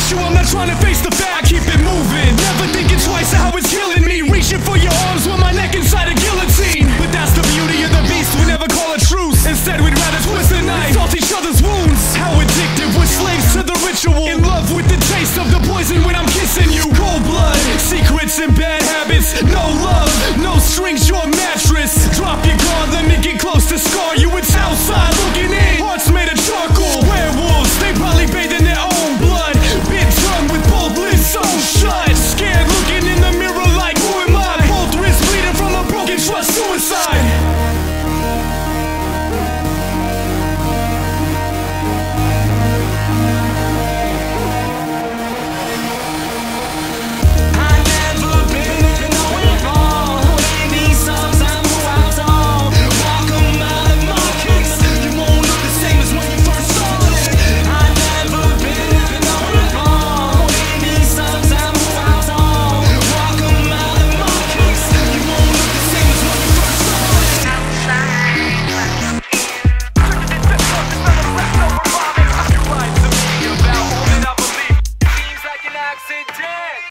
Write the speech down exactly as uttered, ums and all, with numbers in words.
issue, I'm not trying to face the fact. I keep it moving, never thinking twice of how it's killing me. Reaching for your arms with my neck inside a guillotine. But that's the beauty of the beast, we never call a truce. Instead we'd rather twist the knife, salt each other's wounds. How addictive, we're slaves to the ritual. In love with the taste of the poison when I'm kissing you. Cold blood, secrets and bad habits. No love, no strings, your mattress. Drop your guard, let me get close to scar you. It's outside looking in, hearts made of charcoal. Werewolves, they probably bathe in their own blood. Bit done with both lids sewn shut. Scared looking in the mirror like, who am I? Both wrists bleeding from a broken trust, suicide. Accident.